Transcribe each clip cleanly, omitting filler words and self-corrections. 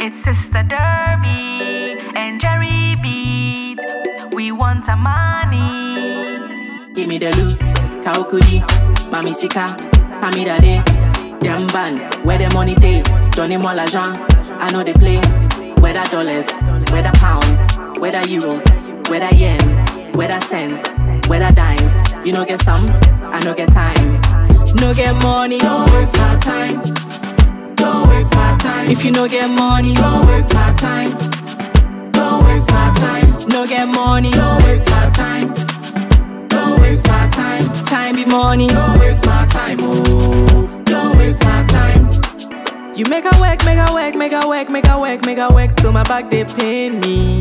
It's Sister Derby and Jerry Beat. We want a money. Give me the loot, Kaukudi, Mami Sika, Hamida Day, them band, where the money day, Johnny Molajan, I know they play, whether dollars, whether pounds, whether euros, whether yen, whether cents, whether dimes, you know get some, I know get time, no get money, don't waste my time, don't waste my time, if you no get money, don't waste my time, don't waste my time, no get money, don't waste my time. Don't waste my time. Time be money. Don't waste my time. Oh, don't waste my time. You make a work, make a work, make a work, make a work, make a work till my back they pain me.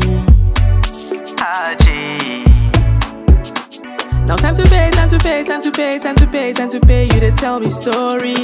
Now time to pay, time to pay, time to pay, time to pay, time to pay. You to tell me story.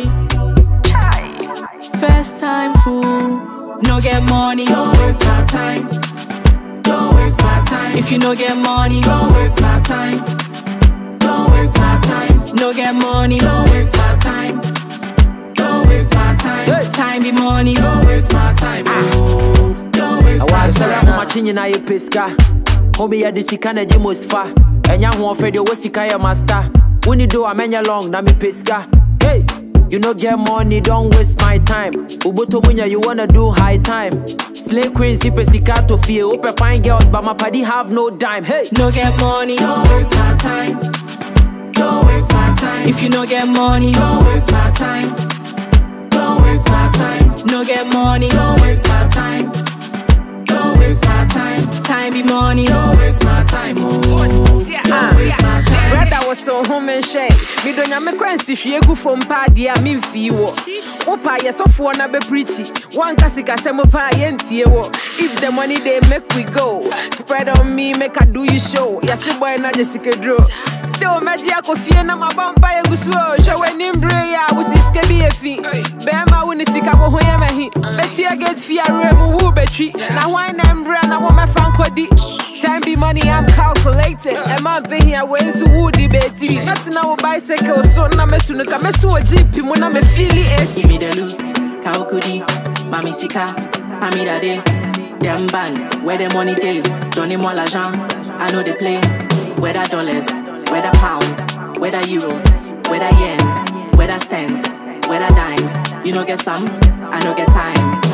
First time fool, no get money. Don't waste my time. Don't waste my time. If you no get money, don't waste my time. Don't waste my time. No get money. Don't waste my time. Don't waste my time. Hey. Time be money. Don't waste my time. Oh, don't waste my time. I'm watching na ye pesca. Homie ya disika na jimos fa. Enya ho ofedio wasika ya master. When you do a menya long na me pesca. Hey, you no get money, don't waste my time. Ubuto munya, you wanna do high time. Slay queens, hipe sika to feel. Ope fine girls, but my party have no dime. Hey, no get money. Don't waste my time. Don't waste my time. If you no get money, don't waste my time. Don't waste my time. No get money. Don't waste my time. Don't waste my time. Time be money. Don't waste my time. Oh, don't waste my time. Brother was so home and shake. Me don't yame kwensi shiyegu from party a me fiwo. Opa yesofu na be preachy. One kasika semo pa yentie wo. If the money they make we go. Spread on me, make I do you show. Yasi boy na Jessica draw. Still meji ako fie na mabamba ye gusuo. Show when imbre ya wusi skebi efi. Bema wuni sika wo hoye mehi. Beti ya get fia remu wu betri. Na wine embre na wo me franco di. Time be money, I'm calculating. Am I being here when so woody betty? Nothing our bicycle, so na me sunuka me so a jeep, muna me feel it. Give me the loot, Kaukudi, Mami Sika, Hamida Day, them band, where the money day, Johnny Molajan, I know they play, whether dollars, whether pounds, whether euros, whether yen, whether cents, whether dimes, you know get some, I know get time.